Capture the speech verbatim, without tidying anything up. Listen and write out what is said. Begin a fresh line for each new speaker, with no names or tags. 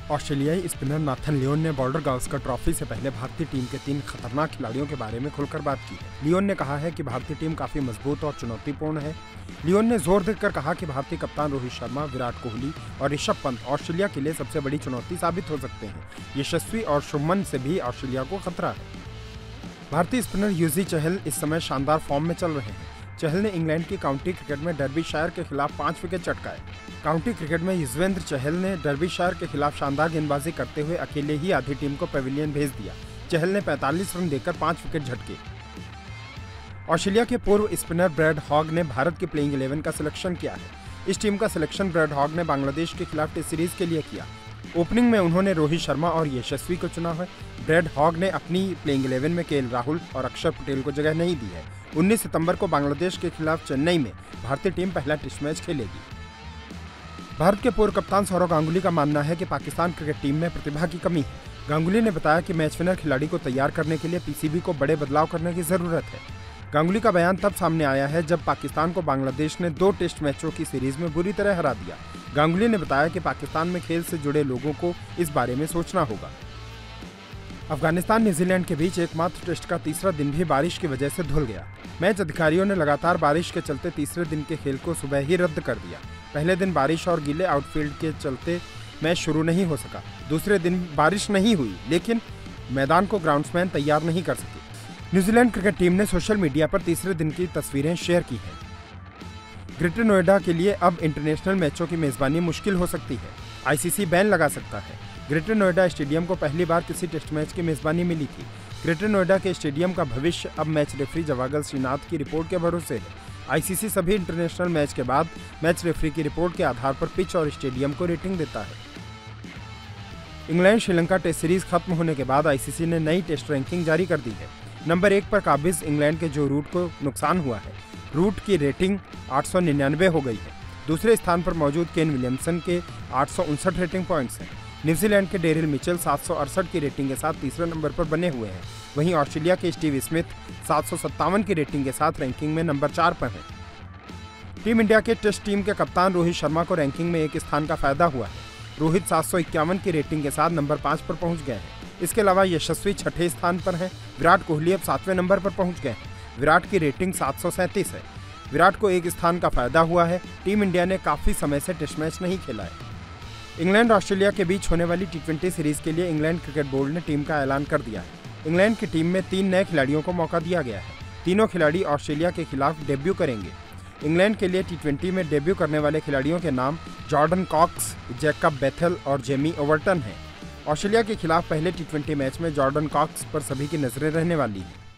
ऑस्ट्रेलियाई spinner Nathan Lyon ने Border Gavaskar trophy से पहले भारतीय टीम के तीन खतरनाक खिलाड़ियों के बारे में खुलकर बात की है। लियोन ने कहा है कि भारतीय टीम काफी मजबूत और चुनौतीपूर्ण है। लियोन ने जोर देकर कहा कि भारतीय कप्तान रोहित शर्मा, विराट कोहली और ऋषभ पंत ऑस्ट्रेलिया के लिए सबसे बड़ी चुनौती साबित हो सकते हैं। यशस्वी और शुभमन से भी ऑस्ट्रेलिया को खतरा है। भारतीय स्पिनर युजवेंद्र चहल इस समय शानदार फॉर्म में चल रहे हैं। चहल ने इंग्लैंड की काउंटी क्रिकेट में डर्बीशायर के खिलाफ पांच विकेट चटकाए। काउंटी क्रिकेट में युजवेंद्र चहल ने डर्बीशायर के खिलाफ शानदार गेंदबाजी करते हुए अकेले ही आधी टीम को पेविलियन भेज दिया। चहल ने पैंतालीस रन देकर पांच विकेट झटके। ऑस्ट्रेलिया के पूर्व स्पिनर ब्रैड हॉग ने भारत की प्लेइंग इलेवन का सिलेक्शन किया है। इस टीम का सिलेक्शन ब्रैड हॉग ने बांग्लादेश के खिलाफ टेस्ट सीरीज के लिए किया। ओपनिंग में उन्होंने रोहित शर्मा और यशस्वी को चुना है। ब्रैड हॉग ने अपनी प्लेइंग इलेवन में केएल राहुल और अक्षर पटेल को जगह नहीं दी है। उन्नीस सितंबर को बांग्लादेश के खिलाफ चेन्नई में भारतीय टीम पहला टेस्ट मैच खेलेगी। भारत के पूर्व कप्तान सौरव गांगुली का मानना है कि पाकिस्तान क्रिकेट टीम में प्रतिभा की कमी है। गांगुली ने बताया कि मैच विनर खिलाड़ी को तैयार करने के लिए पीसीबी को बड़े बदलाव करने की जरूरत है। गांगुली का बयान तब सामने आया है जब पाकिस्तान को बांग्लादेश ने दो टेस्ट मैचों की सीरीज में बुरी तरह हरा दिया। गांगुली ने बताया कि पाकिस्तान में खेल से जुड़े लोगों को इस बारे में सोचना होगा। अफगानिस्तान न्यूजीलैंड के बीच एकमात्र टेस्ट का तीसरा दिन भी बारिश की वजह से धुल गया। मैच अधिकारियों ने लगातार बारिश के चलते तीसरे दिन के खेल को सुबह ही रद्द कर दिया। पहले दिन बारिश और गीले आउटफील्ड के चलते मैच शुरू नहीं हो सका। दूसरे दिन बारिश नहीं हुई, लेकिन मैदान को ग्राउंड्समैन तैयार नहीं कर सके। न्यूजीलैंड क्रिकेट टीम ने सोशल मीडिया पर तीसरे दिन की तस्वीरें शेयर की हैं। ग्रेटर नोएडा के लिए अब इंटरनेशनल मैचों की मेजबानी मुश्किल हो सकती है। आईसीसी बैन लगा सकता है। ग्रेटर नोएडा स्टेडियम को पहली बार किसी टेस्ट मैच की मेजबानी मिली थी। ग्रेटर नोएडा के स्टेडियम का भविष्य अब मैच रेफरी जवागल श्रीनाथ की रिपोर्ट के भरोसे है। आईसीसी सभी इंटरनेशनल मैच के बाद मैच रेफरी की रिपोर्ट के आधार पर पिच और स्टेडियम को रेटिंग देता है। इंग्लैंड श्रीलंका टेस्ट सीरीज खत्म होने के बाद आईसीसी ने नई टेस्ट रैंकिंग जारी कर दी है। नंबर एक पर काबिज इंग्लैंड के जो रूट को नुकसान हुआ है। रूट की रेटिंग आठ सौ निन्यानवे हो गई है। दूसरे स्थान पर मौजूद केन विलियमसन के आठ सौ उनसठ रेटिंग पॉइंट्स हैं। न्यूजीलैंड के डेरिल मिचेल सात सौ अड़सठ की रेटिंग के साथ तीसरे नंबर पर बने हुए हैं। वहीं ऑस्ट्रेलिया के स्टीव स्मिथ सात सौ सत्तावन की रेटिंग के साथ रैंकिंग में नंबर चार पर हैं। टीम इंडिया के टेस्ट टीम के कप्तान रोहित शर्मा को रैंकिंग में एक स्थान का फायदा हुआ है। रोहित सात सौ इक्यावन की रेटिंग के साथ नंबर पाँच पर पहुंच गए हैं। इसके अलावा यशस्वी छठे स्थान पर हैं। विराट कोहली अब सातवें नंबर पर पहुंच गए हैं। विराट की रेटिंग सात सौ सैंतीस है। विराट को एक स्थान का फायदा हुआ है। टीम इंडिया ने काफी समय से टेस्ट मैच नहीं खेला है। इंग्लैंड ऑस्ट्रेलिया के बीच होने वाली टी ट्वेंटी सीरीज के लिए इंग्लैंड क्रिकेट बोर्ड ने टीम का ऐलान कर दिया है। इंग्लैंड की टीम में तीन नए खिलाड़ियों को मौका दिया गया है। तीनों खिलाड़ी ऑस्ट्रेलिया के खिलाफ डेब्यू करेंगे। इंग्लैंड के लिए टी ट्वेंटी में डेब्यू करने वाले खिलाड़ियों के नाम जॉर्डन कॉक्स, जैकब बेथेल और जेमी ओवर्टन हैं। ऑस्ट्रेलिया के खिलाफ पहले टी ट्वेंटी मैच में जॉर्डन कॉक्स पर सभी की नजरें रहने वाली हैं।